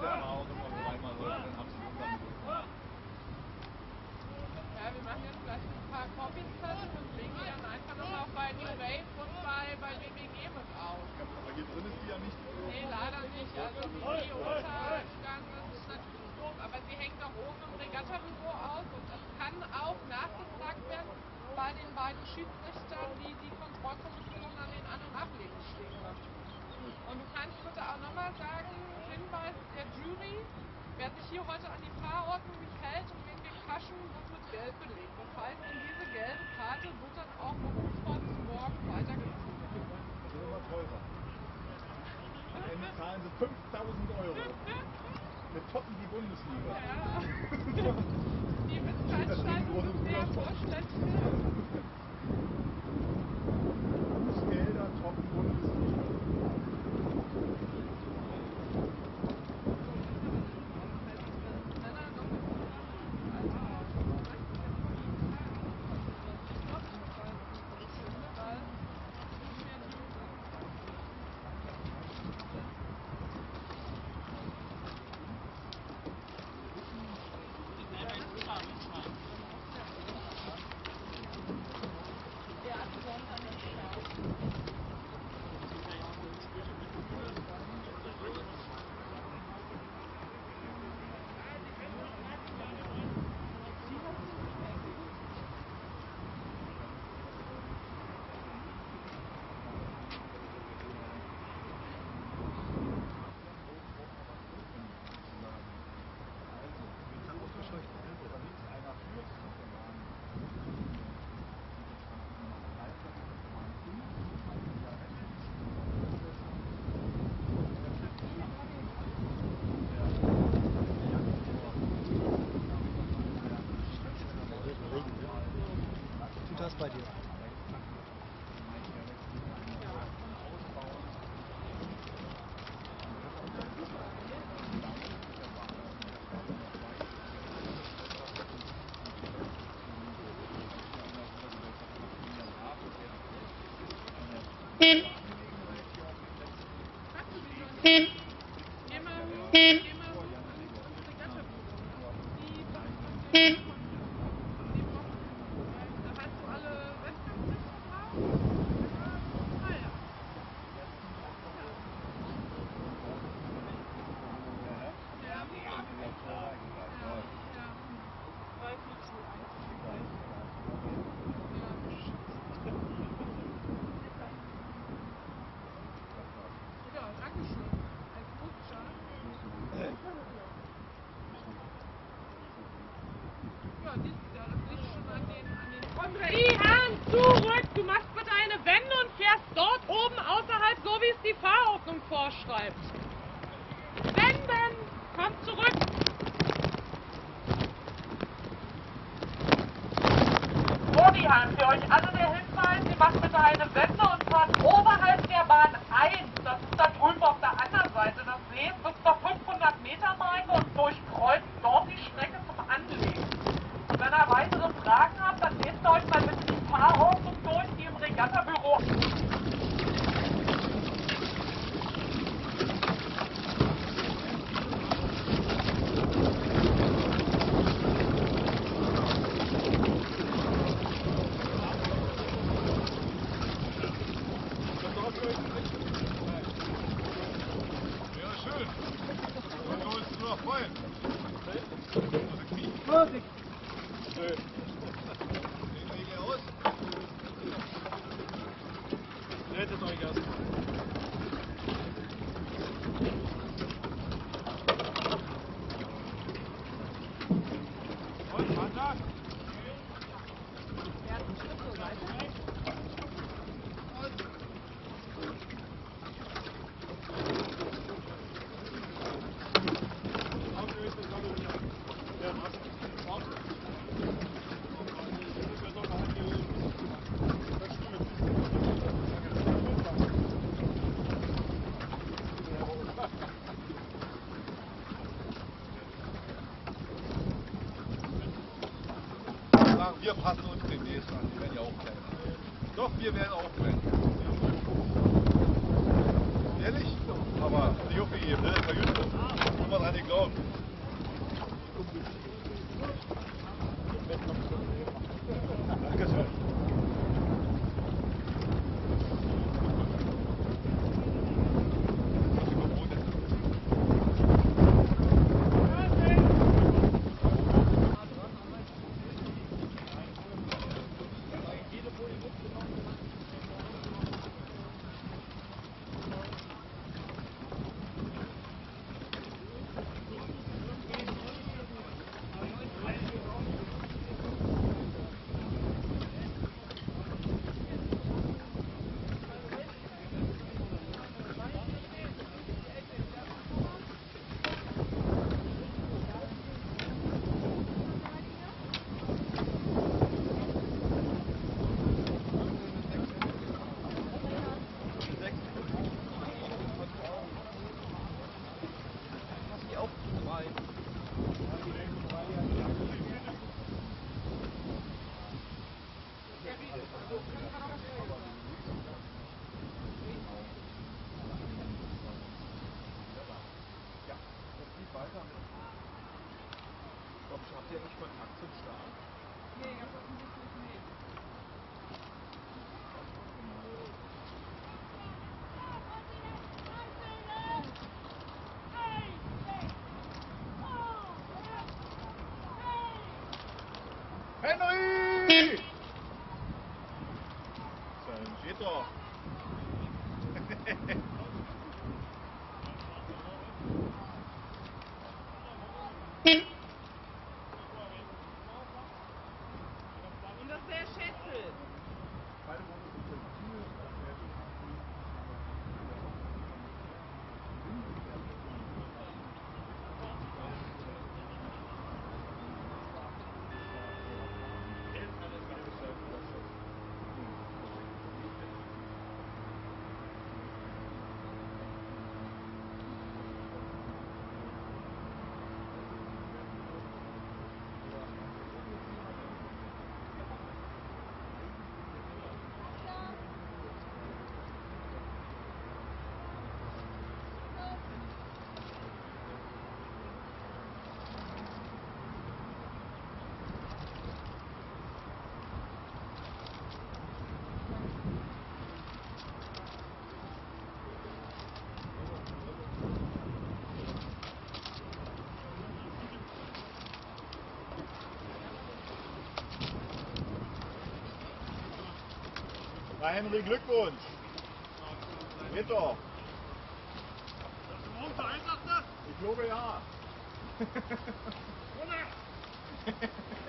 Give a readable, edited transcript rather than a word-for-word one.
ja auch immer dreimal so, dann haben sie irgendwann mitgekommen. Ja, wir machen jetzt gleich ein paar Copies fertig und legen die dann einfach nochmal bei New Wave und bei WWG mit auf. Ja, aber hier drin ist die ja nicht. Nee, leider nicht. Also die Unterstange ist natürlich doof, aber sie hängt auch oben im Regattabüro auf und es kann auch nachgefragt werden bei den beiden Schiedsrichtern, die die Kontrollkommission an den An- und Ablegen stehen möchten. Und du kannst bitte auch nochmal sagen, Hinweis der Jury, wer sich hier heute an die Fahrordnung nicht hält und wen wir kaschen, wird mit Gelb belegt. Das heißt, in diese gelbe Karte wird dann auch berufsvoll bis morgen weitergezogen. Das ist immer teurer. Am Ende zahlen sie 5.000 Euro. Wir toppen die Bundesliga. Ja. Die Missveranstaltung sind sehr vorschlägig. Bußgelder toppen Bundesliga. Tut das bei dir? Die Hand zurück! Du machst bitte eine Wende und fährst dort oben außerhalb, so wie es die Fahrordnung vorschreibt. Wenden! Komm zurück! Rodihan, für euch alle der Hinweis, ihr macht bitte eine Wende und fahrt oberhalb der Bahn 1. Das ist da drüben auf der anderen Seite des Sees, bis zur 500 Meter Marke und durchkreuzt dort die Strecke zum Anlegen. Und wenn ihr weitere Fragen habt, dann lest euch mal bitte die Fahrordnung durch, die im Regattabüro. Ja, schön. Was sollst du noch freuen? Vorsicht! Sehen wir hier aus? Rettet euch erstmal. Und, Vater? Wir passen uns demnächst an, die werden ja auch brennen. Doch, wir werden auch brennen. Ehrlich? aber nicht aufgegeben, ne? Das war Justus. Immer dran geglaubt. Dankeschön. Habt ihr nicht Kontakt zum Staat? Nee, aber offensichtlich nicht. Henry! Dann steht doch. Und das ist der Schätzel. Beide Boote sind sehr viel, auch sehr inaktiv. Na Henry, Glückwunsch. Geht doch. Hast du morgen zur Eintracht? Ich glaube ja.